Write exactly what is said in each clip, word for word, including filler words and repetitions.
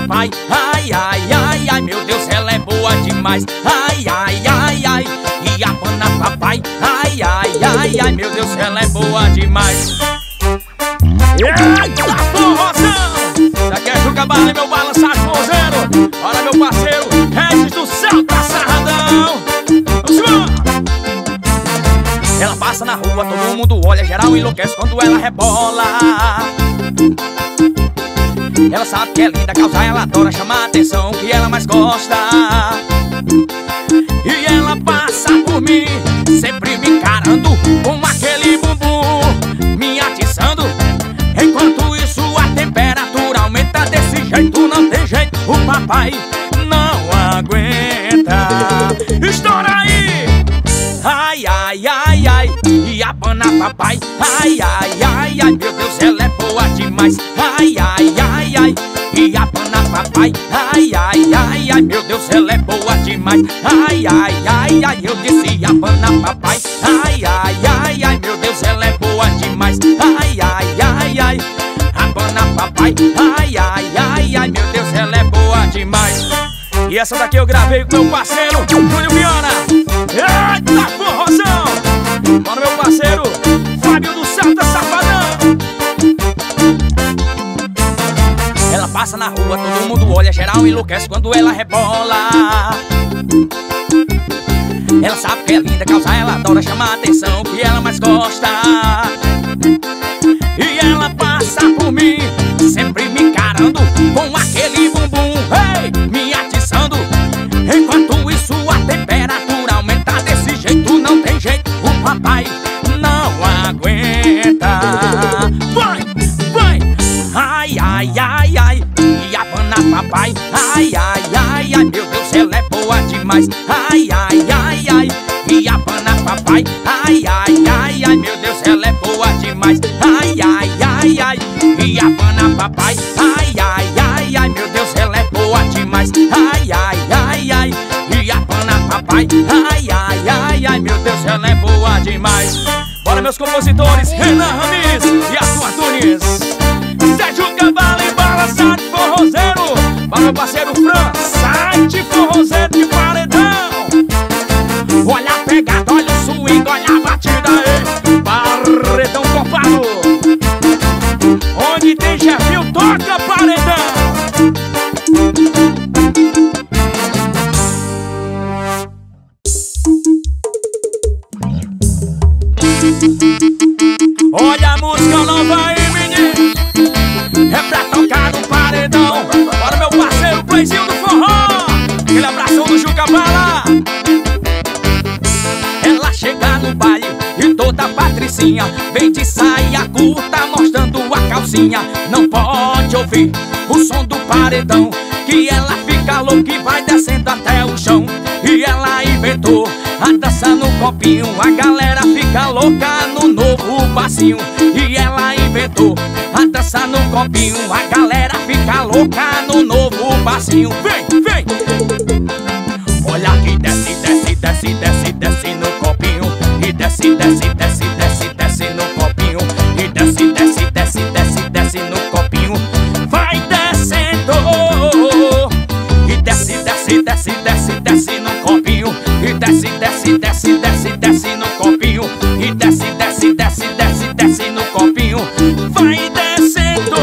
papai. Ai, ai, ai, ai, meu Deus, ela é boa demais. Ai, ai, ai, ai, e abana papai. Ai, ai, ai, ai, meu Deus, ela é boa demais. Eita, forrozão! Isso aqui é Juca Bala e meu balançado forrozeiro. Olha meu parceiro, Regis do céu, tá sarradão. Vamos embora! Ela passa na rua, todo mundo olha, geral enlouquece quando ela rebola. Ela sabe que é linda, causa, ela adora, chama a atenção que ela mais gosta. E ela passa por mim, sempre me encarando com aquele bumbum, me atiçando. Enquanto isso a temperatura aumenta desse jeito, não tem jeito, o papai não aguenta. Estoura aí! Ai, ai, ai, ai, e abana papai. Ai, ai, ai, ai, meu Deus, ela é boa demais. Ai, ai, ai, ai, e abana papai. Ai, ai, ai, ai, meu Deus, ela é boa demais. Ai, ai, ai, ai, eu disse abana papai. Ai, ai, ai, ai, meu Deus, ela é boa demais. Ai, ai, ai, ai, abana papai. Ai, ai, ai, ai, meu Deus, ela é boa demais. E essa daqui eu gravei com meu parceiro Júnior Viana. Eita, forrozão! Bora meu parceiro Fábio do céu, tá safadão. Ela passa na rua, todo mundo olha, geral enlouquece quando ela rebola. Ela sabe que é linda, causa, ela adora, chama a atenção que ela mais gosta. E ela passa por mim, sempre me encarando com aquele bumbum, hey, me atiçando. Enquanto isso a temperatura aumenta desse jeito, não tem jeito, o papai não aguenta. Vai, vai, ai, ai, ai, ai, e abana papai. Ai, ai, ai, ai, meu Deus, ela é boa demais. Ai, ai, ai, ai, e abana papai. Ai, ai, ai, ai, meu Deus, ela é boa demais. Ai, ai, ai, ai, e abana papai. Ai, ai, ai, ai, meu Deus, ela é boa demais. Ai, ai, ai, ai, e abana papai. Ai, ai, ai, ai, meu Deus, ela é boa demais. Bora meus compositores, Renan Ramis e Arthur Tunes, Sérgio Cabala e Balançado Forrozeiro. Bora meu parceiro Fran, site forrozeiro de paredão. Olha a pegada, olha o swing, olha a batida aí. Paredão topado. Onde tem chefinho, toca paredão. Olha a música nova aí, menino. É pra tocar no paredão. Bora meu parceiro Playzinho do forró. Aquele abração do Juca Bala. Ela chega no baile e toda patricinha vem de saia curta mostrando a calcinha. Não pode ouvir o som do paredão, que ela fica louca e vai descendo até o chão. E ela inventou a dança no copinho, a galera fica louca no novo passinho. E ela inventou a dança no copinho, a galera fica louca no novo passinho. Vem, vem! Olha que desce, desce, desce, desce, desce no copinho. E desce, desce, desce, desce, desce no copinho. E desce, desce, desce, desce, desce no copinho. Vai descendo. E desce, desce, desce, desce, desce no copinho. E desce, desce, desce, desce, desce no copinho. E desce, desce, desce, desce, desce no copinho. Vai descendo.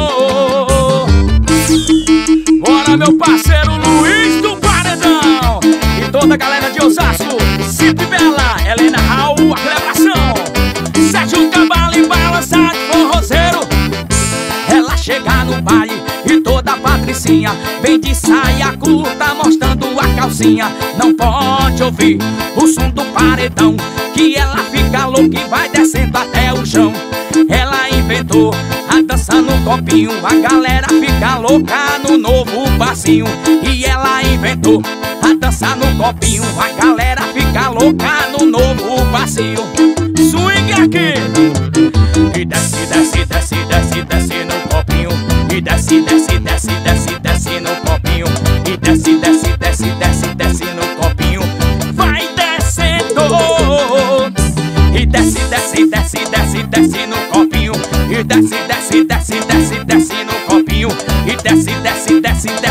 Bora meu parceiro Luiz do Paredão e toda a galera de Osasco, Cip Bela, Helena Raul, a celebração, Sérgio Cabala e Balançado Forrozeiro. Ela chega no baile e toda a patricinha vem de saia curta mostrando a calcinha. Não pode ouvir o som do paredão, que ela fica louca e vai descendo até o chão. Ela inventou a dança no copinho, a galera fica louca no novo passinho. E ela inventou a dança no copinho, a galera fica louca no novo passinho. Swing aqui! E desce, desce, desce, desce, desce no copinho. E desce, desce, desce, desce, desce no copinho. E desce, desce, desce, desce, desce no copinho. Vai descendo. E desce, desce, desce, desce, desce no copinho. E desce, desce, desce, desce, desce no copinho. E desce, desce, desce,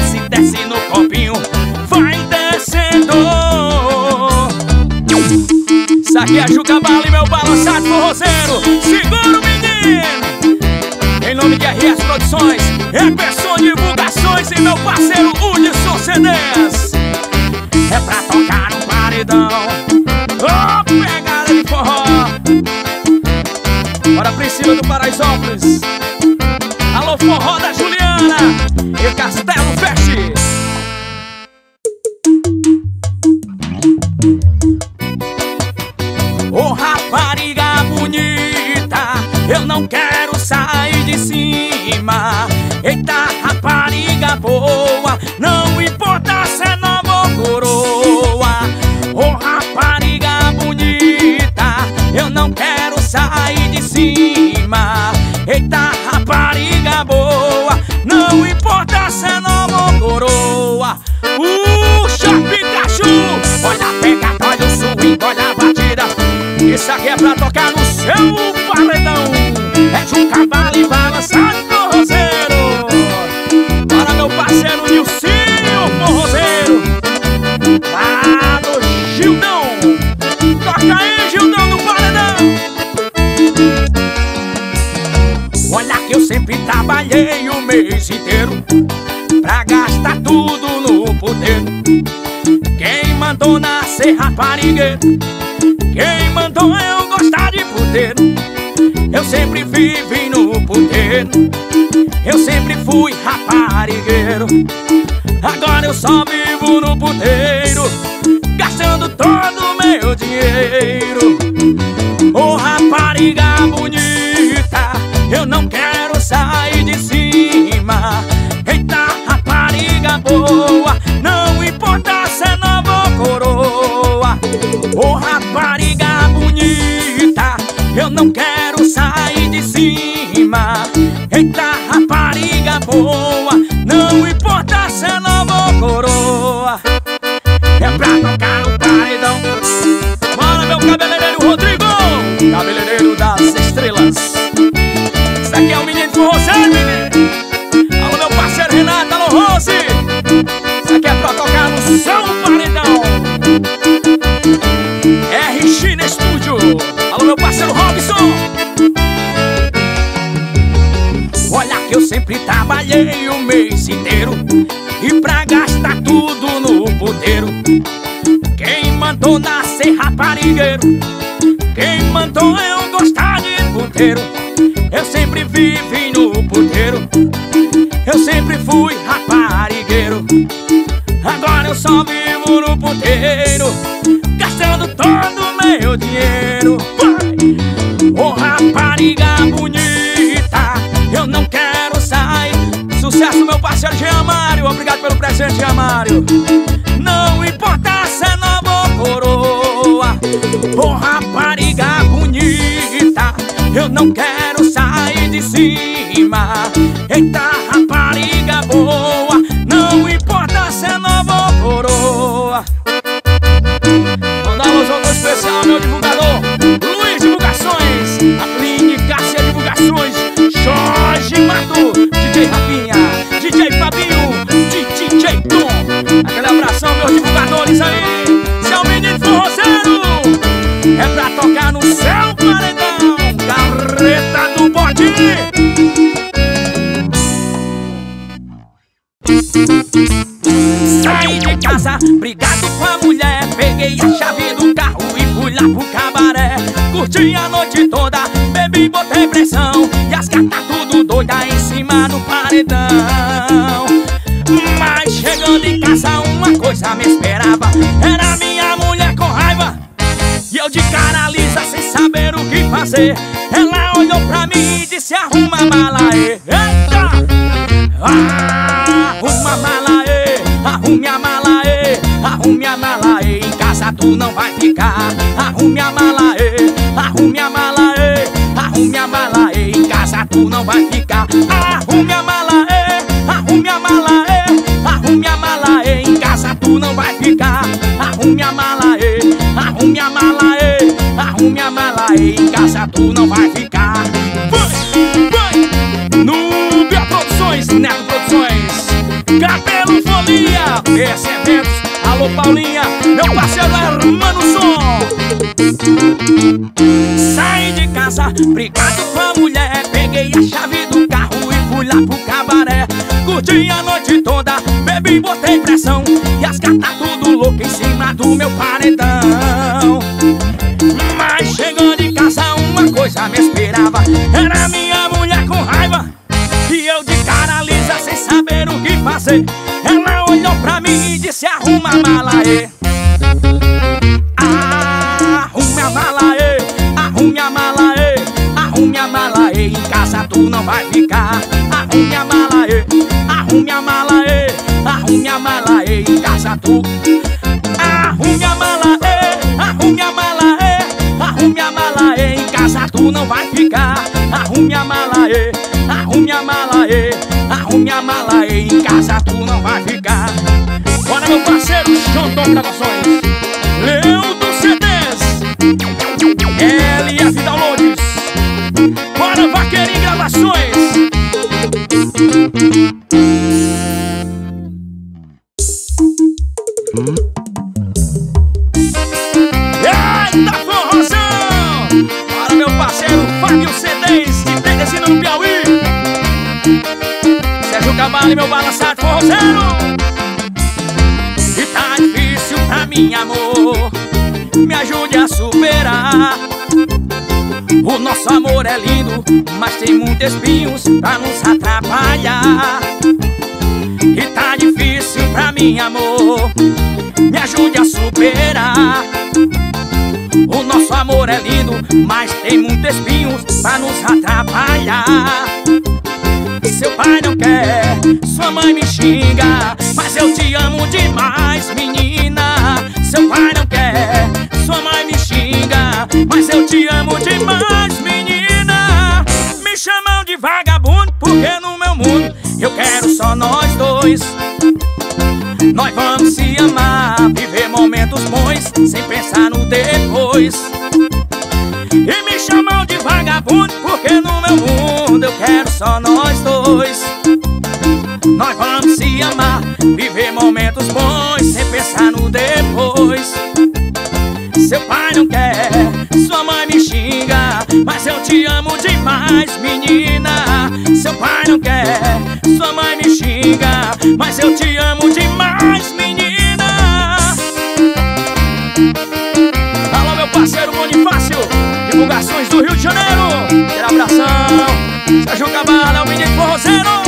é Juca Bala e meu balançado forrozeiro. Segura o menino. Em nome de R S Produções, Emerson Divulgações e meu parceiro Hudson C Ds. É pra tocar no paredão. Ô, pegada de forró. Bora Priscila do Paraisópolis. Alô, forró da Juliana e Castelo Feche. Ô, rapariga bonita, eu não quero sair de cima. Eita, rapariga boa, não importa se é nova ou coroa. Ô, rapariga bonita, eu não quero sair de cima. Eita, rapariga boa, não importa se é nova ou coroa. Puxa, Pikachu, olha a pegada, olha o swing, olha a batida. Isso aqui é pra tocar no seu paredão. É Juca Bala e balançado forrozeiro. Bora meu parceiro Nilcinho forrozeiro, lá do Gildão. Toca aí, Gildão, no paredão. Olha que eu sempre trabalhei o mês inteiro pra gastar tudo no puteiro. Quem mandou nascer raparigueiro? Quem mandou eu gostar de puteiro? Eu sempre vivi no puteiro, eu sempre fui raparigueiro. Agora eu só vivo no puteiro, gastando todo o meu dinheiro. Ô, rapariga bonita, eu não quero sair de cima. Eita, rapariga boa, não importa se é nova ou coroa. Ô, rapariga bonita, eu não quero sair de cima. Eita, rapariga boa, não importa se é nova ou coroa. É pra tocar no paredão. Bora meu cabeleireiro Rodrigo, cabeleireiro das estrelas. Isso aqui é o menino forrozeiro, menino. Alô meu parceiro Renato, alô Rose. Isso aqui é pra tocar no seu paredão. R X Estúdio. Alô meu parceiro Robson. Olha que eu sempre trabalhei o mês inteiro e pra gastar tudo no puteiro. Quem mandou nascer raparigueiro? Quem mandou eu gostar de puteiro? Eu sempre vivi no puteiro, eu sempre fui raparigueiro. Agora eu só vivo no puteiro, gastando todo o meu dinheiro. Ô, oh, rapariga bonita, eu não quero sair. Sucesso meu parceiro Jean Mário, obrigado pelo presente, Jean Mário. Não importa se é nova ou coroa. Ô, oh, rapariga bonita, eu não quero sair de cima. Eita, rapariga boa, não importa se é nova ou coroa. Mandar um alusão especial, meu divulgador Luiz Divulgações, Aline Cássia Divulgações, Jorge Mato, D J Rafinha, D J Fabinho, D J Tom. Aquele abração, meus divulgadores aí. Seu menino forrozeiro, é pra tocar no seu paredão. Carreta do bode. Saí de casa, brigado com a mulher. Peguei a chave do carro e fui lá pro cabaré. Curti a noite toda, bebi, botei pressão. E as gatas tudo doida em cima do paredão. Mas chegando em casa uma coisa me esperava. Era minha mulher com raiva e eu de cara lisa sem saber o que fazer. Ela olhou pra mim e disse: arruma a mala aí. Eita! Ah, arruma a mala aí, arrume a mala aí, arrume a mala aí. Em casa tu não vai ficar. Arrume a mala aí, arrume a mala aí, arrume a mala aí. Em casa tu não vai ficar. Arrume a mala aí, arrume a mala aí, arrume a mala aí. Em casa tu não vai ficar. Arrume a mala aí, arrume a mala aí, arrume a mala aí. Em casa tu não vai ficar. Vai, vai! Núbia Produções, Neto Produções, Cabelo Folia, P S Eventos. Alô Paulinha, meu parceiro Hermano Som. Saí de casa, brigado com a mulher. Peguei a chave do carro e fui lá pro cabaré. Curti a noite toda, bebi, botei pressão. E as gatas tudo louca em cima do meu paredão. Mas chegando em casa uma coisa me esperava. Era minha mulher com raiva e eu de cara lisa sem saber o que fazer. Ela olhou pra mim e disse: arruma a mala aí. Arrume a mala aí, arrume a mala aí, arrume a mala aí. Em casa tu não vai ficar. Arrume a mala aí, arrume a mala aí, arrume a mala aí. Em casa tu. Arrume a mala aí, arrume a mala aí, arrume a mala aí. Em casa tu não vai ficar. Arrume a mala aí, arrume a mala aí, arrume a mala aí. Em casa tu não vai ficar. Bora meu parceiro, Xondom Gravações, Leão dos C Ds, L F Downloads. Bora Vaqueirinho Gravações. Eita forrozão! Bora meu parceiro Fábio C Ds, de Teresina no Piauí. Sérgio Cabalo e meu balançado forrozeiro. E tá difícil pra mim, amor, me ajude a superar. O nosso amor é lindo, mas tem muitos espinhos pra nos atrapalhar. E tá difícil pra mim, amor, me ajude a superar. O nosso amor é lindo, mas tem muitos espinhos pra nos atrapalhar. Seu pai não quer, sua mãe me xinga, mas eu te amo demais, menina. Seu pai não quer, sua mãe me xinga, mas eu te amo demais, menina. Me chamam de vagabundo porque no meu mundo eu quero só nós dois. Nós vamos se amar, viver momentos bons, sem pensar no depois. E me chamam de vagabundo porque no meu mundo eu quero só nós dois. Nós vamos se amar, viver momentos bons, sem pensar no depois. Seu pai não quer, sua mãe me xinga, mas eu te amo demais, menina. Seu pai não quer, sua mãe me xinga, mas eu te amo demais, menina. Alô meu parceiro Bonifácio, divulgações do Rio de Janeiro. Aquele abração, Sérgio Cabalo é o menino forrozeiro.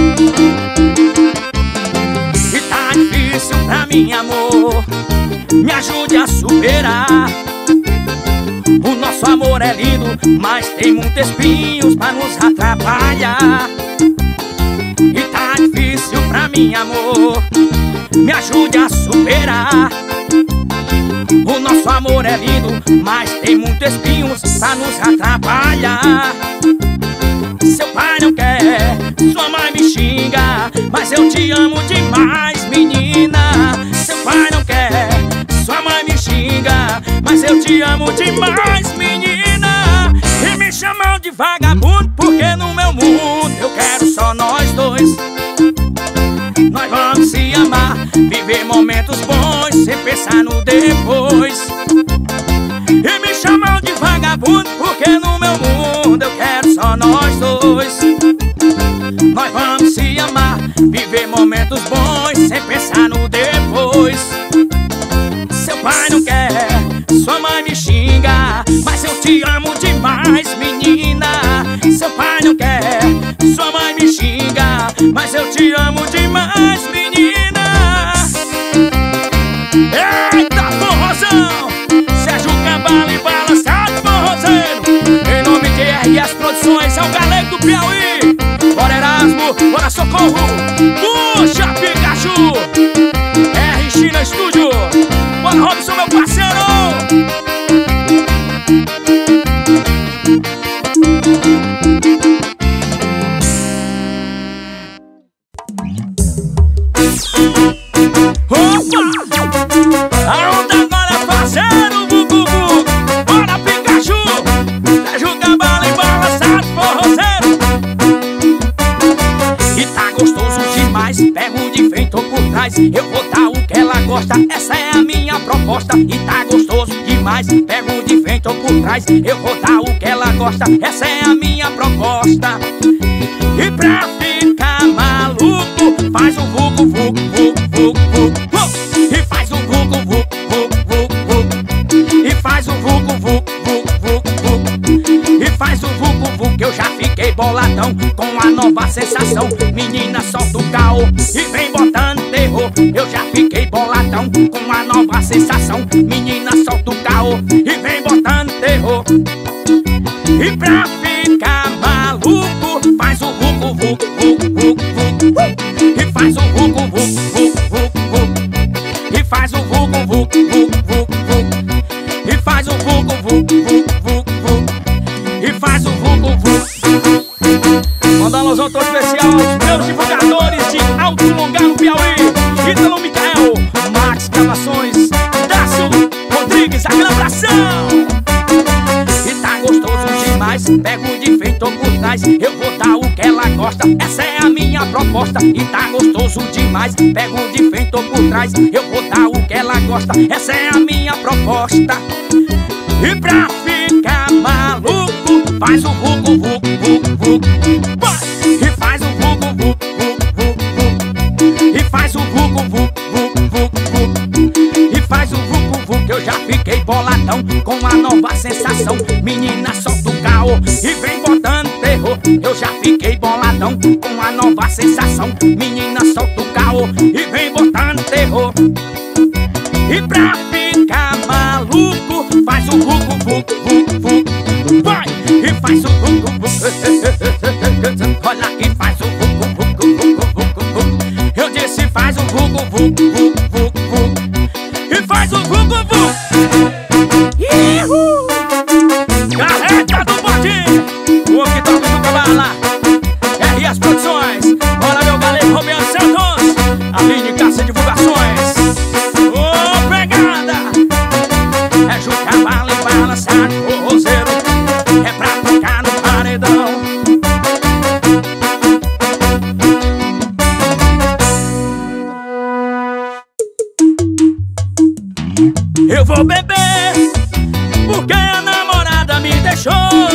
E tá difícil pra mim, amor, me ajude a superar. O nosso amor é lindo, mas tem muitos espinhos pra nos atrapalhar. E tá difícil pra mim, amor, me ajude a superar. O nosso amor é lindo, mas tem muitos espinhos pra nos atrapalhar. Seu pai não quer, sua mãe me xinga, mas eu te amo demais, menina. Seu pai não quer, sua mãe me xinga, mas eu te amo demais, menina. E me chamam de vagabundo porque no meu mundo eu quero só nós dois. Nós vamos se amar, viver momentos bons, sem pensar no depois. E me chamam de vagabundo porque no meu mundo eu quero só nós dois. Nós vamos se amar, viver momentos bons, sem pensar no depois. Seu pai não quer, sua mãe me xinga, mas eu te amo demais, menina. Seu pai não quer, sua mãe me xinga, mas eu te amo demais, menina. Eita forrozão, Sérgio Cabalo e balançado forrozeiro. Em nome de R S Produções, é o galego do Piauí. Bora Erasmo, bora Socorro, puxa Pikachu, R China Estúdio. Bora Robson, meu parceiro. Opa! A onda agora é parceiro, Gugu. Bora Pikachu, Sérgio Cabalo e balançado forrozeiro. E tá gostoso demais, pego de frente ou por trás. Eu vou dar o que ela gosta, essa é a minha proposta. E tá gostoso demais. demais, pego de frente ou por trás, eu vou dar o que ela gosta, essa é a minha proposta. E pra ficar maluco, faz um vucu, vucu, vucu, vucu, vucu. E faz um vucu, vucu, vucu, vucu. E faz um vucu, vucu, vucu, vucu. E faz um vucu, vucu, que eu já fiquei boladão com a nova sensação. Menina, solta o caô e vem botando terror. Eu já fiquei boladão com a nova sensação. Menina, solta o caô e vem botando terror. E pra ficar maluco, faz o vucu, vucu, vucu, vucu. E faz o vucu, vucu, vucu, vucu. E faz o vucu, vucu, vucu, vucu. E faz o vucu, vucu, vucu, vucu. E faz o vucu, vucu. Manda um alusão todo especial aos meus divulgadores de Alto Lugar no Piauí: Ítalo Micael, Max Gravações, Dácio Rodrigues, aquele abração. E tá gostoso demais, pego de frente ou por trás, eu vou dar o que ela gosta, essa é a minha proposta. E tá gostoso demais, pego de frente ou por trás, eu vou dar o que ela gosta, essa é a minha proposta. E pra ficar maluco, faz o vucu, vucu, vucu, vucu. E faz o vucu, vucu, vucu, vucu. E faz o vucu, vucu, vucu, vucu. E faz o vucu, vucu, que eu já fiquei boladão com a nova sensação. Menina, solta o caô e vem botando terror. Eu já fiquei boladão com a nova sensação. Menina, solta o caô e vem botando terror. E pra ficar maluco, faz o vucu, vucu, vucu, vucu. Vai! E faz o vucu, vucu. Olha que faz o vucu, vucu, vucu, vucu, vucu. Eu disse faz o vucu, vucu, vucu, vucu, vucu. E faz o vucu, vucu. Ihu! Carreta do botinho, o que toca no cabala, R S Produções. Bora, meu galego Romeu Santos, Aline Cássia Divulgações. Ô, pegada! É Juca Bala e balançar o roseiro, é pra tocar no paredão. Eu vou beber porque a namorada me deixou.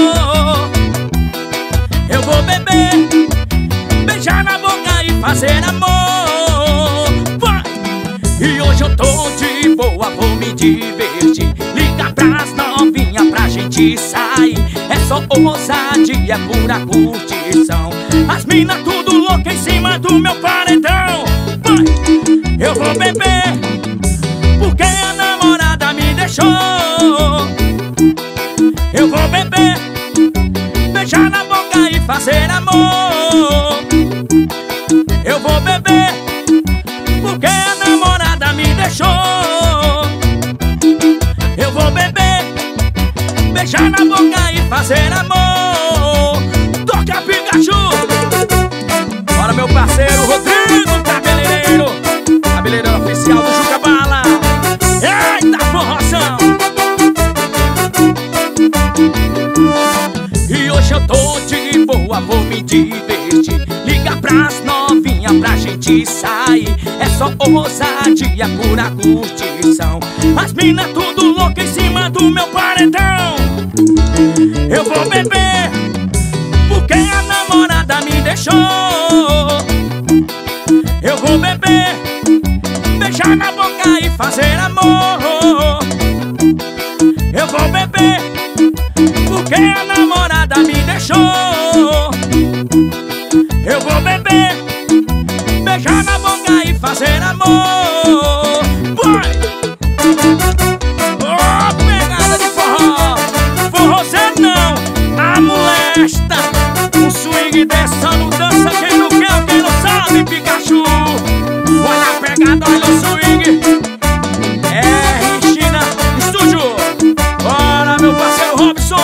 Eu vou beber, beijar na boca e fazer amor. Vai! E hoje eu tô de boa, vou me divertir. Liga pras novinhas pra gente sair. É só ousadia, é pura curtição. As minas tudo louca em cima do meu paredão. Vai! Eu vou beber porque a namorada me deixou. Eu vou beber, beijar na boca e fazer amor. Eu vou beber porque a namorada me deixou. Eu vou beber, beijar na boca e fazer amor. Toca Pikachu! Bora, meu parceiro Rodrigo Cabeleireiro, cabeleireiro oficial do Juca Bala. Eita, forrozão! E hoje eu tô de boa, vou me divertir. Liga pras novinhas pra gente sair. É só ousadia, pura curtição. As minas tudo louca em cima do meu paredão. Eu vou beber porque a namorada me deixou. Eu vou beber, beijar na boca e fazer amor. Eu vou beber porque a namorada me deixou. Eu vou beber, beijar na boca e fazer amor. Vai! Oh, pegada de forró, forrozeiro não, a molesta. Um swing descendo, dança quem não quer, quem não sabe, Pikachu. Olha a pegada, olha o swing. É China Estúdio. Bora, meu parceiro Robson.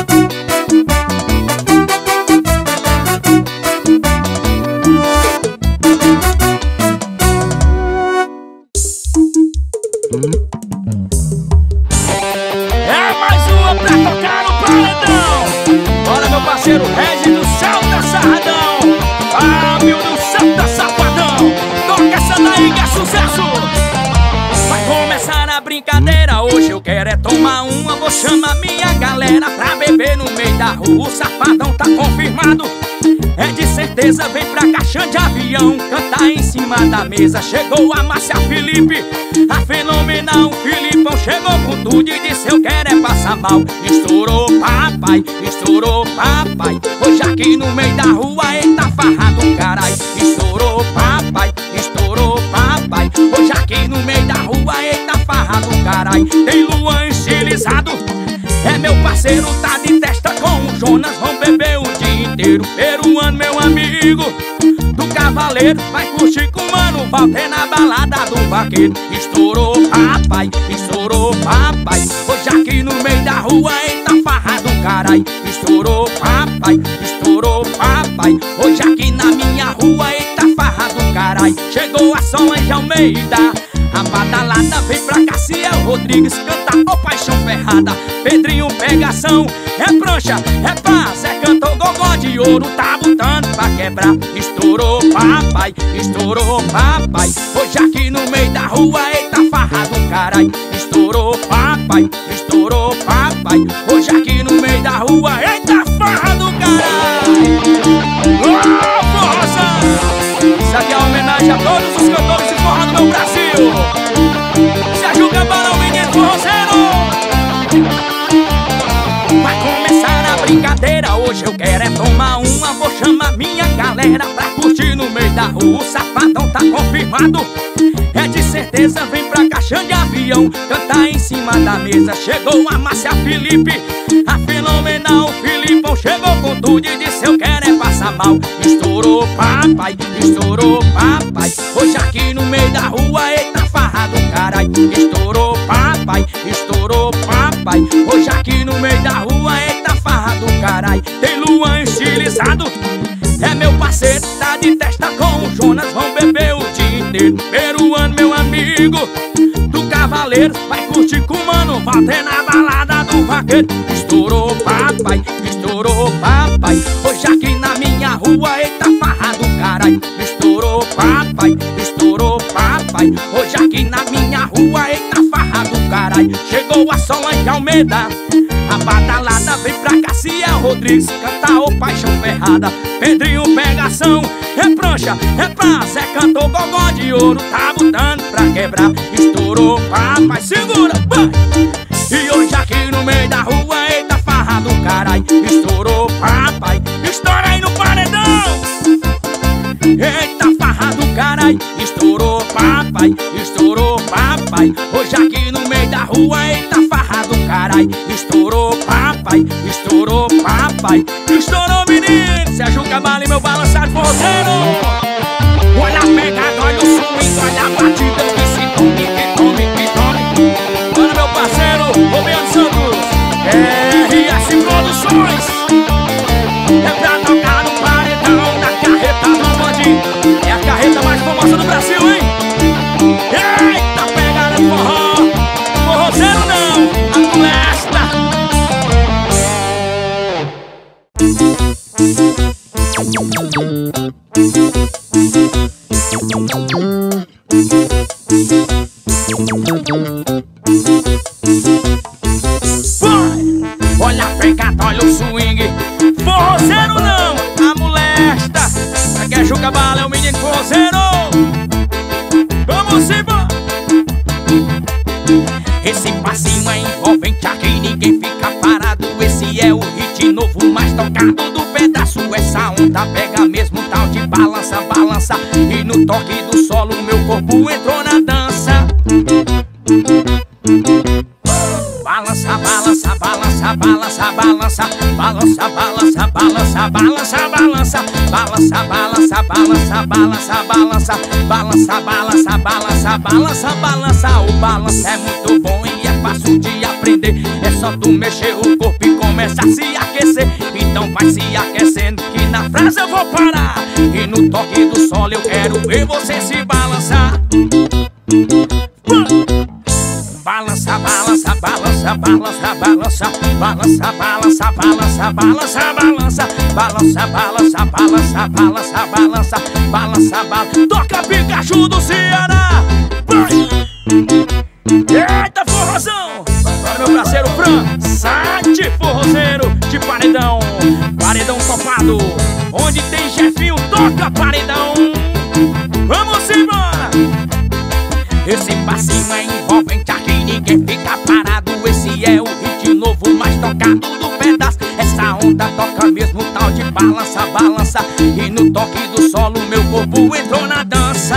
É mais uma pra tocar no paredão. Bora, meu parceiro Regis do Salta Sarradão, Fábio do Salta Safadão. Toca essa daí que é sucesso. Vai começar a brincadeira, hoje eu quero é tomar beber no meio da rua, o safadão tá confirmado. É de certeza, vem pra caixa de avião, cantar em cima da mesa. Chegou a Márcia Felipe, a fenomenal. Filipão chegou com tudo e disse eu quero é passar mal. Estourou papai, estourou papai, hoje aqui no meio da rua, eita farra do carai. Estourou papai, estourou papai, hoje aqui no meio da rua, eita farra do carai. Tem Luan estilizado, é meu parceiro, tá de testa com o Jonas. Vão beber o dia inteiro. Peruano, meu amigo do Cavaleiro, vai curtir com o Mano Walter na balada do Vaqueiro. Estourou papai, estourou papai, hoje aqui no meio da rua, eita farra do carai. Estourou papai, estourou papai, hoje aqui na minha rua, eita farra do carai. Chegou a Solange Almeida, a badalada vem pra Cassiel Rodrigues, canta Ô Paixão Ferrada. Pedrinho Pegação, é prancha, é paz, é cantor gogó de ouro, tá botando pra quebrar. Estourou papai, estourou papai, hoje aqui no meio da rua, eita farra do carai. Estourou papai, estourou papai, hoje aqui no meio da rua, eita farra do carai. Oh, força! Isso aqui é uma homenagem a todos os cantores de forró do meu Brasil. Sérgio Cabral, o menino forrozeiro. Vai começar a brincadeira, hoje eu quero é tomar uma. Vou chamar minha galera pra curtir no meio da rua, o safadão tá confirmado. É de certeza, vem pra caixa de avião, cantar em cima da mesa. Chegou a Márcia Felipe, a fenomenal. Filipão chegou com tudo e disse eu quero é passar mal. Estourou papai, estourou papai, hoje aqui no meio da rua, eita farra do carai. Estourou papai, estourou papai, hoje aqui no meio da rua, eita farra do carai. Tem Luan estilizado, é meu parceiro, tá de testa com o Jonas. Vão beber o dia inteiro. Peruano, meu amigo do Cavaleiro, vai curtir com o Mano Walter na balada do Vaqueiro. Estourou papai, estourou papai, hoje aqui na minha rua, eita farra do carai. Estourou papai, estourou papai, hoje aqui na minha rua, eita farra do carai. Chegou a Solange Almeida, a badalada vem pra Cassiel Rodrigues, canta Ô Paixão Ferrada. Pedrinho Pegação, é prancha, é paz, é cantor gogó de ouro, tá botando pra quebrar. Estourou papai, segura, vai! E hoje aqui no meio da rua, eita farra do carai. Estourou papai, estoura aí no paredão. Eita farra do carai. Estourou papai, estourou papai, hoje aqui no meio da rua, eita farra do carai. Estourou papai, estourou papai, estourou menino. Sérgio Cabral, meu balançado forrozeiro. Olha a pegada, olha o swing, olha a batida, que se tome, que tome, que tome. Olha meu parceiro, Roberto Santos, R S Produções. É pra tocar no paredão da carreta do Bandinho. É a carreta mais famosa do Brasil, hein? Eita, pegada do forró. Forrozeiro não, a molesta. Olha a pegada, olha o swing. Forrozeiro não, a molesta. Aqui é Ju Cabral, é o menino forrozeiro. Vamos embora. Esse passinho é envolvente, aqui ninguém fica parado. Esse é o hit novo mais tocado do pedaço. Essa onda pega mesmo, tal de balança, balança. E no toque do solo meu corpo entrou na dança. Balança, balança, balança, balança, balança, balança, balança, balança, balança, balança, balança, balança, balança, balança, balança, balança, balança, balança, balança, balança. O balanço é muito bom e é fácil de aprender. É só tu mexer o corpo e começar a se aquecer. Então vai se aquecendo que na frase eu vou parar. E no toque do solo eu quero ver você se balançar. Balança, balança, balança, balança, balança, balança, balança, balança, balança, balança, balança, balança, balança, balança, balança, balança, balança. Toca Pikachu do Ceará. Eita forrozão. Agora meu parceiro Fran, Sate forrozeiro. de paredão. Paredão topado. Onde tem chefinho, toca paredão. Vamos embora. Esse passinho é envolvente, aqui ninguém fica parado. Esse é o hit novo mais tocado do pedaço. Essa onda toca mesmo, tal de balança, balança. E no toque do solo meu corpo entrou na dança.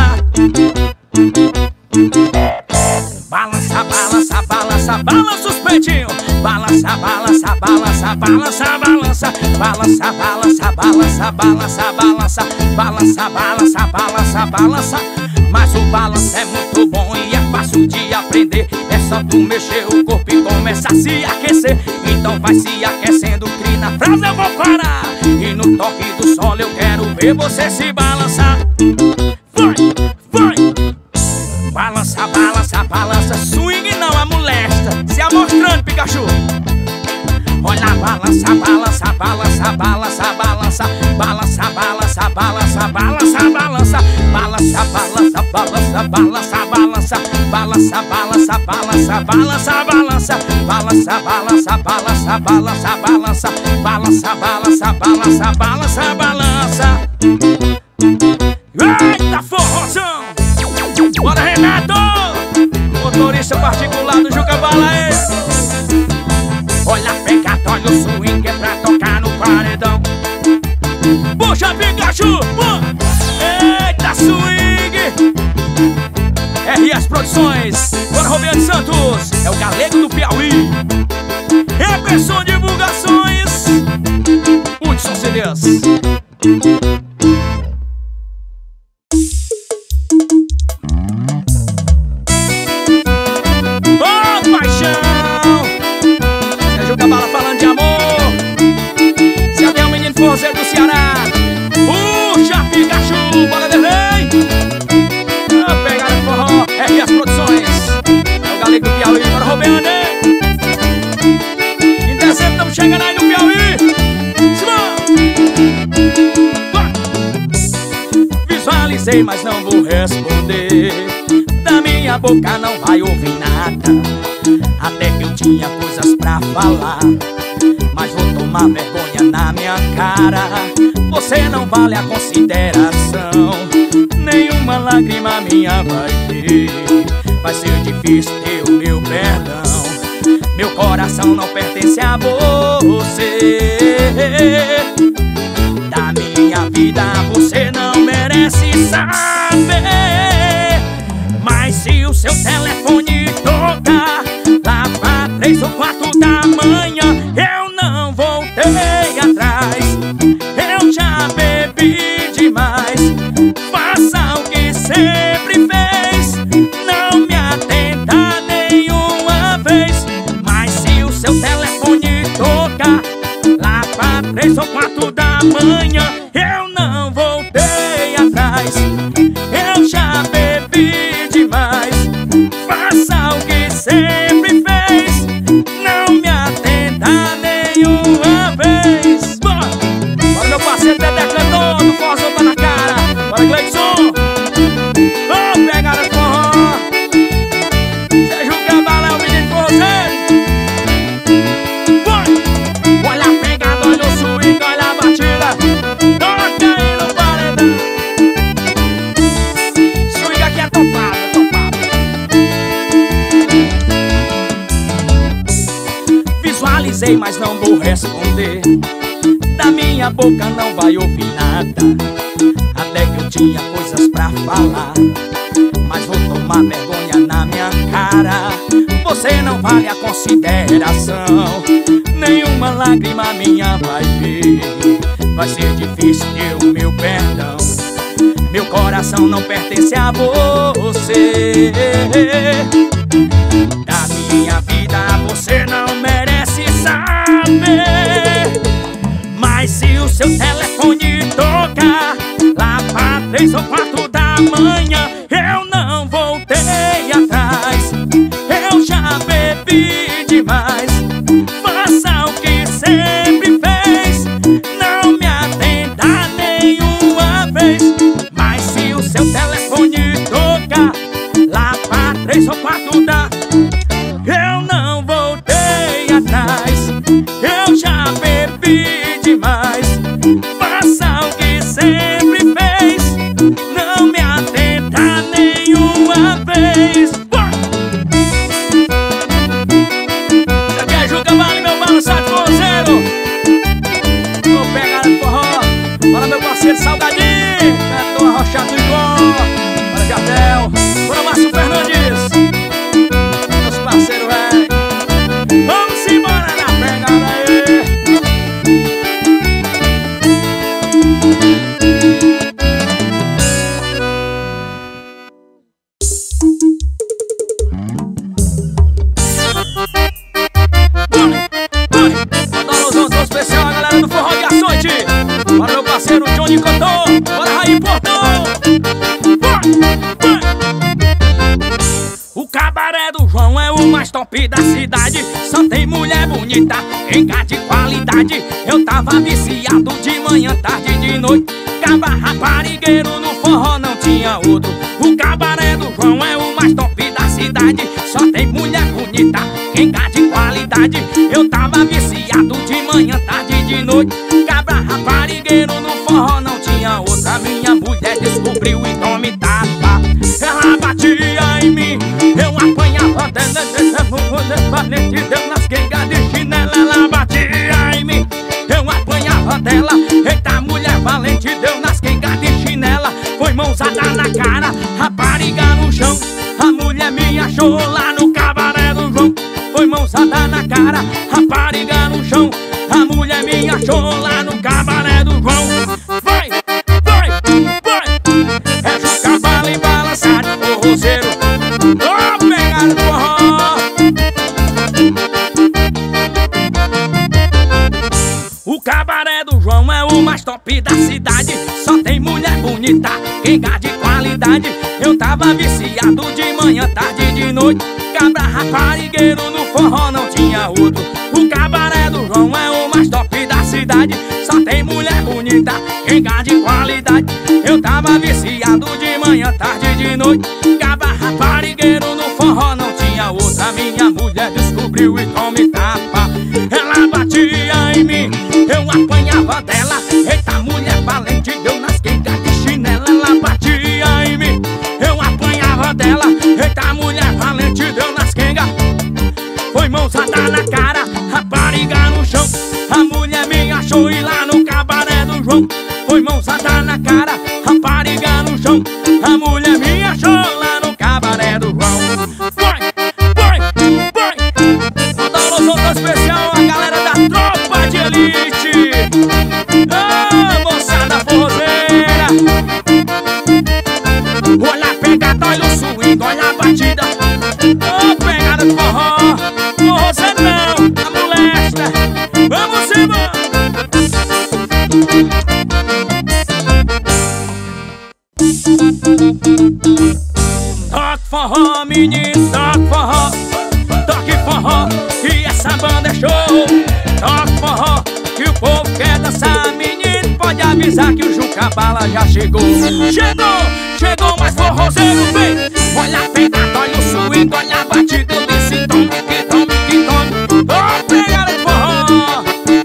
Balança, balança, balança, balança os peitinhos. Balança, balança, balança, balança, balança. Balança, balança, balança, balança, balança. Balança, balança, balança, balança. Mas o balanço é muito bom e é fácil de aprender. É só tu mexer o corpo e começa a se aquecer. Então vai se aquecendo, cria na frase eu vou parar. E no toque do solo eu quero ver você se balançar. Vai, vai. Balança, balança, balança. Swing não amolesta. Se amostrando, Pikachu. Olha, balança, balança, balança, balança, balança. Balança, balança, balança, balança, balança. Balança, balança, balança, balança, balança. Balança, balança, balança, balança, balança. Balança, balança, balança, balança, balança. Balança, balança, balança, balança, balança. Eita, forrozão! Bora, Renato! Motorista particular do Juca Bala. Olha a pegada, olha o swing, é pra tocar no paredão. Puxa, Pikachu! Eita, swing! R S Produções, bora, Roberto Santos, é o galego do Piauí. Emerson Divulgações, Hudson C Ds. Bala falando de amor. Se até um menino forrozeiro do Ceará. Puxa, Pikachu, bola de rei. A pegada de forró, R S Produções. É o galego do Piauí, bora, Roberto. Em dezembro estamos chegando aí no Piauí. Visualizei, mas não vou responder. Da minha boca não vai ouvir nada. Até que eu tinha coisas pra falar, mas vou tomar vergonha na minha cara. Você não vale a consideração, nenhuma lágrima minha vai ter. Vai ser difícil ter o meu perdão. Meu coração não pertence a você. Da minha vida você não merece saber. Mas se o seu telefone tocar lá pra três ou quatro da manhã, eu não voltei atrás. Eu já bebi demais. Faça o que sempre fez, não me atenda nenhuma vez. Mas se o seu telefone tocar lá pra três ou quatro da manhã, eu não voltei atrás. Eu já bebi demais. Faça o que sempre fez, não me atenda nenhuma vez. Bora, bora meu parceiro Dedé Cantor, do Forrozão tá na cara. Bora, Gleidson. Ô, pegada de forró. Cê Juca Bala é o menino forrozeiro. Vai. Olha a pegada, olha o swing, olha a batida. Toca aí no paredão. Swing aqui é topado, é topado. Visualizei, mas não vou responder. Da minha boca não vai ouvir nada. Até que eu tinha coisas pra falar, mas vou tomar vergonha na minha cara. Você não vale a consideração, nenhuma lágrima minha vai ver. Vai ser difícil ter o meu perdão. Meu coração não pertence a você. Da minha vida você não merece saber. Mas se o seu telefone tocar lá pra três ou quatro da manhã, eu não voltei atrás. Eu já bebi demais. Faça o que sempre fez, não me atenda nenhuma vez. Mas se o seu telefone tocar lá pra três ou quatro da, eu não voltei atrás. Eu já bebi Oi, Salgadinho, cantor Arrochado igual. Bora, Jardel. Bora, Márcio Fernandes. Meus parceiros, velho. Vamos embora na pegada aí. Para meu parceiro Johnny Cotô, bora aí, Portão. O cabaré do João é o mais top da cidade. Só tem mulher bonita, enga de qualidade. Eu tava viciado de manhã, tarde e de noite. Caba raparigueiro no forró não tinha outro. O cabaré do João é o mais top da cidade. Só tem mulher bonita, enga de qualidade. Eu tava viciado de manhã, tarde e de noite. Cabra raparigueiro no forró não tinha outra. Minha mulher descobriu e então me tapa. Ela batia em mim, eu apanhava dela. Valente deu nas quengas de chinela. Ela batia em mim, eu apanhava dela. Eita, mulher valente deu nas quengas de chinela. Foi mãozada na cara, rapariga no chão. A mulher me achou lá no cabaré do João. Foi mãozada na cara, rapariga no chão. A mulher me achou lá no cabaré do João. Vai, vai, vai. É o cavalo e balançado, forrozeiro. Ó, pegada do forró. O cabaré do João é o mais top da cidade. Só tem mulher bonita, enga de qualidade. Eu tava viciado de manhã, tarde e de noite. Cabra raparigueiro no forró não tinha outro. O cabaré do João é o mais top da cidade. Só tem mulher bonita, enga de qualidade. Eu tava viciado de manhã, tarde e de noite. Cabra raparigueiro no forró não tinha outra. Minha mulher descobriu e tome tapa. Ela batia em mim, eu apanhava dela. Eita, mulher valente deu nas quengas de chinela. Ela batia em mim, eu apanhava dela. Eita, mulher valente deu nas quengas. Foi mãozada na cara, rapariga no chão. A mulher me achou e lá no cabaré do João. Foi mãozada na cara, rapariga no chão. A mulher me achou lá no cabaré do João. Vai, vai, vai. Mandar um alô especial a galera da tropa de elite. Ah, moçada forrozeira. Olha a pegada, olha o swing, olha a batida. Oh, pegada do forró. Forrozeiro não, a molesta. Vamos embora. Toque forró, menino, toque forró. Toque forró, que essa banda é show. Toque forró, que o povo quer dançar. Menino, pode avisar que o Juca Bala já chegou. Chegou, chegou, mas forrozeiro vem. Olha a pegada, olha o swing, olha a batida. Eu disse tome, que tome, que tome. Oh, pegada de forró.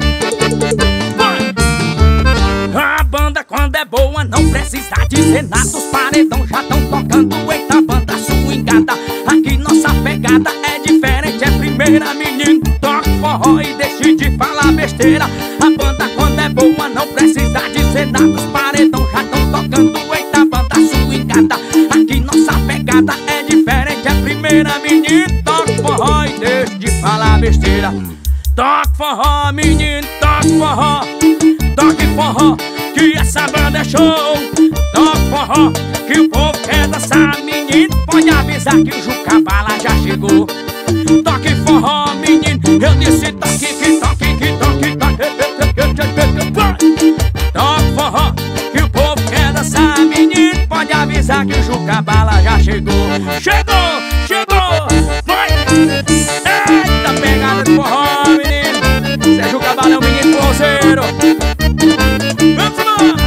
Vai. A banda quando é boa não precisa dizer nada. Os paredão já tão tocando. Eita, banda swingada. Aqui nossa pegada é diferente. É primeira, menino, toque forró e deixe de falar besteira. A banda quando é boa não precisa dizer nada. Os paredão já tão tocando. Eita, banda swingada. Aqui nossa pegada é diferente. É primeira, menino, toque forró e deixe de falar besteira. Toque forró, menino, toque forró. Toque forró, que essa banda é show. Toque forró, que o povo quer dançar. Menino, pode avisar que o Juca Bala já chegou. Toque forró, menino, eu disse toque, que toque, que toque, toque. Toque forró, que o povo quer dançar. Menino, pode avisar que o Juca Bala já chegou. Chegou, chegou, vai. Eita, pegada de forró, menino. Zé Juca Bala é um menino forrozeiro. Vamos embora.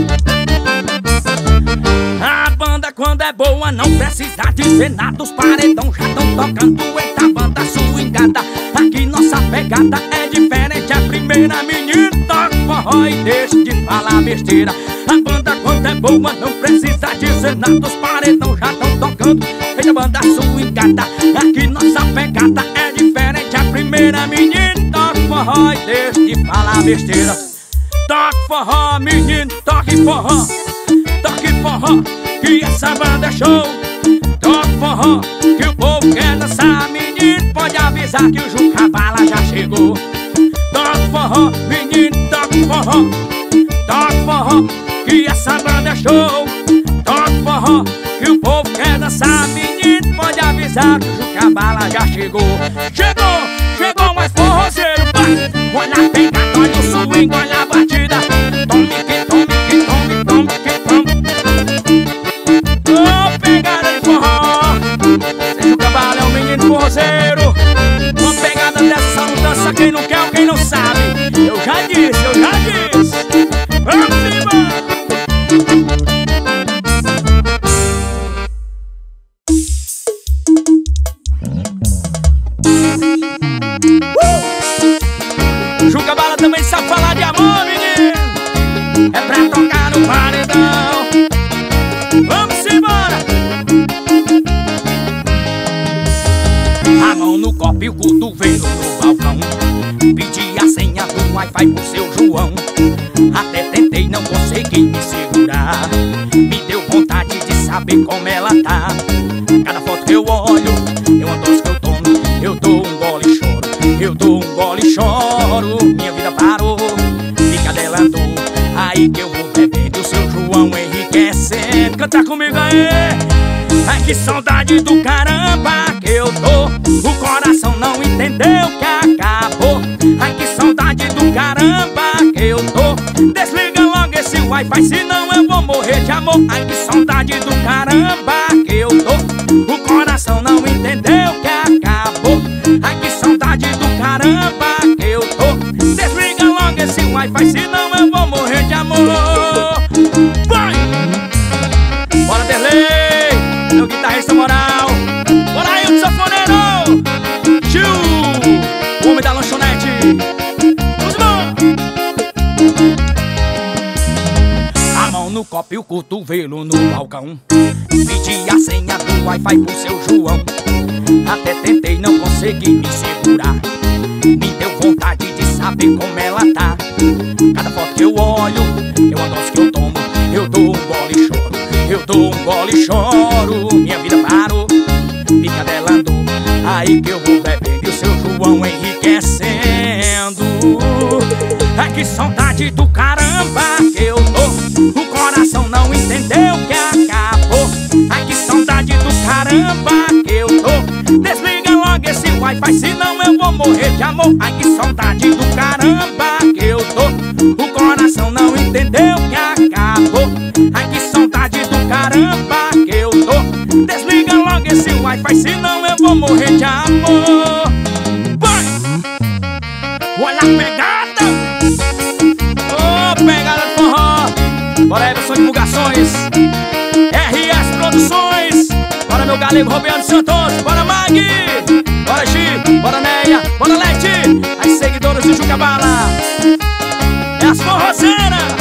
A banda quando é boa não precisa dizer nada. Os paredão já tão tocando. Eita, banda swingada. Aqui nossa pegada é diferente. É a primeira, menino, toque forró e deixe de falar besteira. A banda quando é boa não precisa dizer nada. Os paredão já tão tocando. Eita, banda swingada. Aqui nossa pegada é diferente. É a primeira, menino, toque forró e deixe de falar besteira. Toque forró, menino, toque forró. Toque forró, que essa banda é show. Toque forró, que o povo quer dançar. Menino, pode avisar que o Juca Bala já chegou. Toque forró, menino, toque forró. Toque forró, que essa banda é show. Toque forró, que o povo quer dançar. Menino, pode avisar que o Juca Bala já chegou. Chegou, chegou mais forrozeiro, pai. Olha a pegada, olha o swing, olha a batida. Tome que tome que tome, tome que tome. Ô, pegada de forró. Se Juca Bala é um menino forrozeiro. Uma pegada dessa não dança quem não quer ou quem não sabe. Eu já disse, eu já disse. Vamos embora. Uh! Juca Bala também sabe falar de amor, menino. É pra tocar no paredão. Vamos embora. A mão no copo e o cotovelo no balcão. Pedi a senha do Wi-Fi pro seu João. Até tentei, não consegui me segurar. Me deu vontade de saber como ela tá. Cada foto que eu olho, eu uma dose que eu tomo. Eu dou um gole e choro, eu dou um gole e choro. Minha vida parou, fica dela andou. Aí que eu vou bebendo o seu João enriquecendo. Canta comigo aí. Ai, que saudade do caramba que eu tô. O coração não entendeu que acabou. Ai, que saudade do caramba que eu tô. Desliga logo esse Wi-Fi, senão eu vou morrer de amor. Ai, que saudade do caramba que eu tô. O coração não entendeu que acabou. Ai, que saudade do caramba que eu tô. Desliga logo esse Wi-Fi, senão eu vou morrer de amor. Vai! Bora, Derlei, meu guitarrista moral. Bora aí, o sanfoneiro Tio, o homem da lanchonete. Vamos embora. A mão no copo e o cotovelo no balcão. Pedi a senha do Wi-Fi pro seu João. Até tentei, não consegui me segurar. Me deu vontade de saber como ela tá. Cada foto que eu olho, eu uma dose que eu tomo. Eu dou um gole e choro, eu dou um gole e choro. Minha vida parou, fica dela andou. Aí que eu vou bebendo e o seu João enriquecendo. Ai, que saudade do caramba que eu tô. O coração não entendeu que acabou. Ai, que saudade do caramba que eu tô. Desliga logo esse Wi-Fi, senão eu vou morrer de amor. Ai, que saudade do caramba que eu tô. O coração não entendeu que acabou. Ai, que saudade do caramba que eu tô. Desliga logo esse Wi-Fi, senão eu vou morrer de amor. Vai! Olha a pegada! Ô, oh, pegada de forró. Bora, Everson Divulgações, R S Produções. Bora, meu galego Roberto Santos. Bora, Mag. Bora, Gi. Bora, Neia. Bora, Lete. As seguidoras de Juca Bala. É as forrozeiras.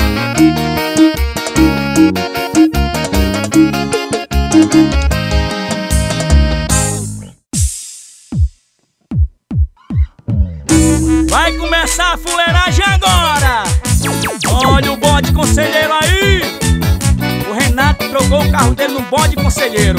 Vai começar a fuleiragem agora. Olha o bode conselheiro aí. O Renato trocou o carro dele no bode conselheiro.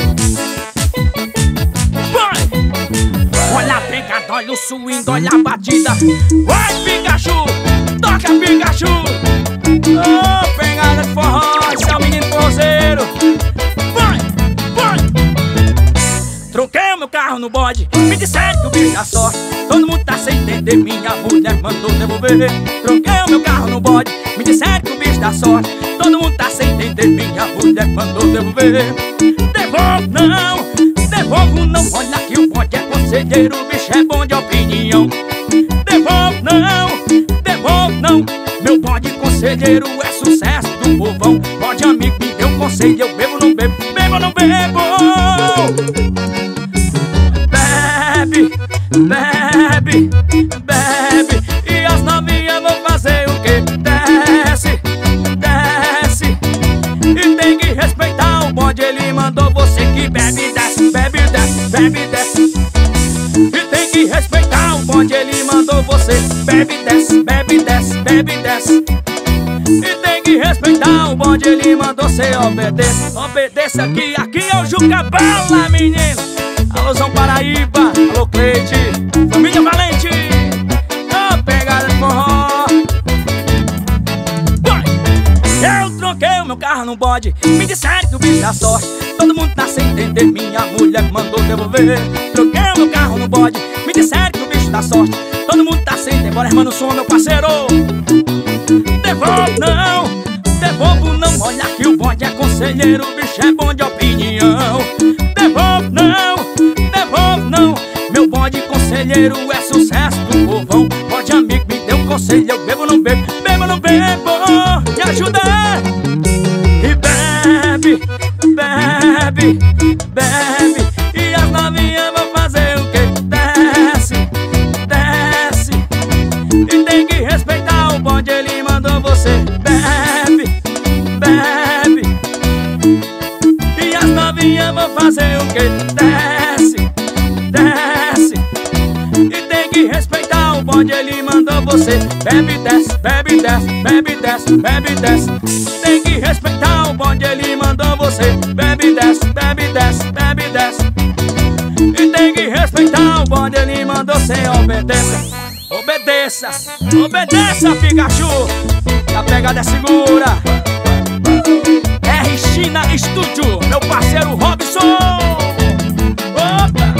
Vai! Olha a pegada, olha o swing, olha a batida. Vai, Pikachu! Toca, Pikachu! Ô, oh, pegada de forró, esse é o menino forrozeiro. Vai, vai! Troquei o meu carro no bode, me disseram que o bicho dá sorte. Todo mundo tá sem entender, minha mulher mandou devolver. Troquei o meu carro no bode, me disseram que o bicho dá sorte. Todo mundo tá sem entender, minha mulher mandou devolver. Devolvo não, devolvo não. Olha que o bode é conselheiro, o bicho é bom de opinião. Devolvo não, devolvo não. Meu bode conselheiro é sucesso do povão. Bode amigo me deu um conselho, eu bebo não bebo, bebo não bebo. Bebe, bebe, bebe. E as novinhas vão fazer o quê? Desce, desce. E tem que respeitar o bode, ele mandou você que bebe, desce, bebe, desce, bebe, desce. E tem que respeitar o bode, ele mandou você bebe, desce, bebe, desce, bebe, desce. que respeitar o bonde, ele mandou cê obedeça. Obedeça aqui, aqui é o Juca Bala, menino. Alôzão Paraíba, alô Cleide, família Valente. Ó, oh, pegada de forró. Vai! Eu troquei o meu carro no bode, me disseram que o bicho dá sorte. Todo mundo tá sem entender, minha mulher mandou devolver. Troquei o meu carro no bode, me disseram que o bicho dá sorte. Todo mundo tá sem entender, bora irmã no som, meu parceiro. Devolvo não, devolvo não, olha que o bode é conselheiro, o bicho é bom de opinião. Devolvo não, devolvo não, meu bode conselheiro é sucesso do povão. Bode amigo me deu um conselho, eu bebo não bebo, bebo não bebo, me ajuda. E bebe, bebe, bebe, e as novinhas vão fazer o quê? Desce, desce, e tem que respeitar o bonde, ele mandou você. Bebe, bebe, e as novinhas vão fazer o quê? Desce, desce, e tem que respeitar o bonde, ele mandou você. Bebe, desce, bebe, desce, bebe, desce, bebe, desce. Tem que respeitar o bonde, ele mandou você. Bebe, desce, bebe, desce, bebe, desce. E tem que respeitar o bonde, ele mandou você. Obedeça, obedeça, obedeça, Pikachu. A pegada é segura. R China Estúdio, meu parceiro Robson. Opa!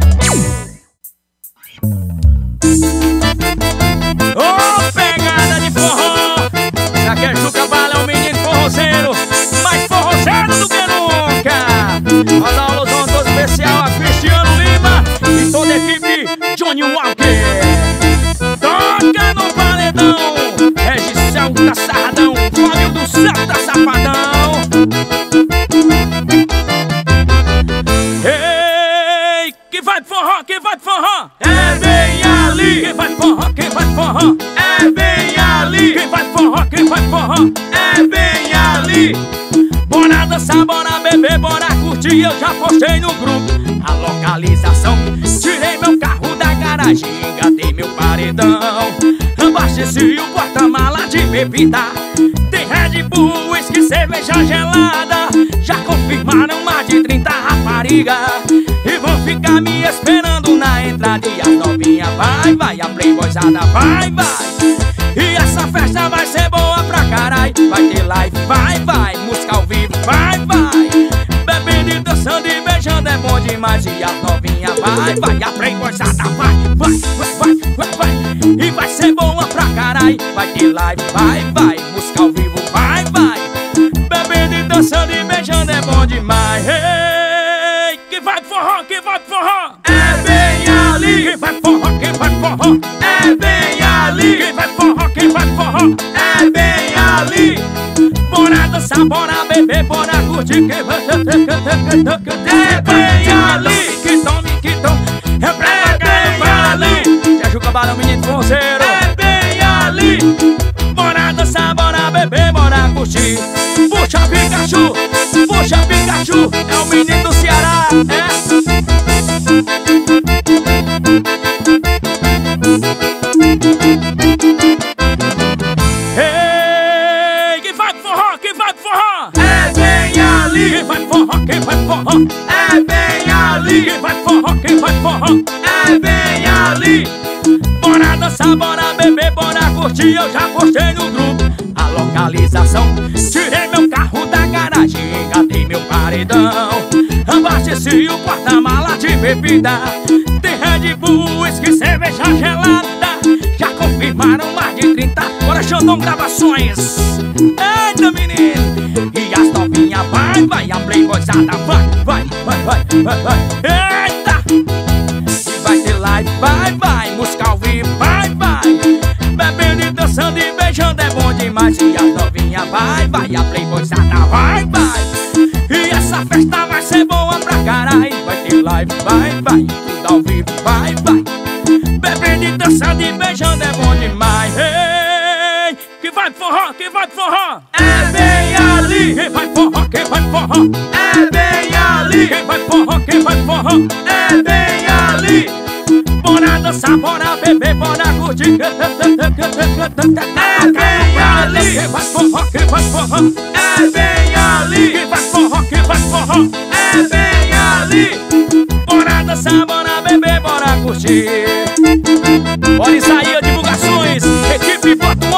Oh, pegada de forró. Já que é Juca Bala, é um menino forrozeiro, mais forrozeiro do que nunca. Manda um alusão todo especial a Cristiano Lima e toda a equipe Johnny Walker. Toca no paredão, Regicel da Sarradão, Fábio do Céu da Safadão. Ei, que vai forró, que vai forró, é bem ali. Que vai forró, que vai forró, é bem ali. Que vai forró, que vai forró, é bem ali. Bora dançar, bora beber, bora curtir, eu já postei no grupo a localização. Tirei meu carro da garagem, engatei meu paredão, abasteci o porta-mala de bebida. Tem Red Bull, whisky, cerveja gelada. Já confirmaram mais de trinta raparigas e vão ficar me esperando na entrada. E as novinhas vai, vai, a playboyzada vai, vai. E essa festa vai ser boa pra carai. Vai ter live, vai, vai, música ao vivo, vai, vai. Bebendo e dançando e beijando é bom demais. E as novinhas vai, vai, a playboyzada vai, vai, vai, vai, vai, vai. E vai ser boa pra carai. Vai ter live, vai, vai, música ao vivo, vai, vai. Bebendo e dançando e beijando é bom demais. Hey, que vai forró, que vai forró, é bem ali. Que vai forró, que vai forró, é bem ali. Que vai forró, que vai forró, é bem ali. Bora dançar, bora beber, bora curtir, que vai é bem ali. Que tome, que tome, é pra cá, ali. Já Juca Bala, menino forrozeiro, é bem ali. Bora dançar, bora beber, bora curtir. Puxa Pikachu, puxa Pikachu, é o menino do Ceará, é. Ei, que vai forró, que vai forró, é bem ali. Que vai forró, que vai forró, é bem ali. Que vai forró, que vai forró, é bem ali. Bora dançar, bora beber, bora curtir, eu já postei no grupo a localização. Tirei meu carro da garagem, engatei meu paredão, abasteci o porta-mala de bebida. Tem Red Bull, whisky, cerveja gelada. Já confirmaram mais de trinta, bora Xandão Gravações. Eita menino, e as novinhas vai, vai, a playboyzada vai, vai, vai, vai, vai, vai. Eita, e vai ter live, vai, vai, música ao vivo, vai, vai. Bebendo e dançando e beijando é bom demais. E as novinhas vai, vai, a playboyzada vai, vai. E essa festa vai ser boa pra carai. Vai ter live, vai, vai, tudo ao vivo, vai, vai. Bebendo e dançando e beijando é bom demais. Hey, que vai forró, que vai forró, é bem ali. Que vai forró, que vai forró, é bem ali. Que vai forró, que vai forró, é bem ali. Bora dançar, bora beber, bora curtir, é bem ali. Que vai forró, que vai forró, forró, é bem ali. Que faz forró, que faz forró, é bem ali. Bora dançar, bora beber, bora curtir. Bora sair, divulgações, equipe Voto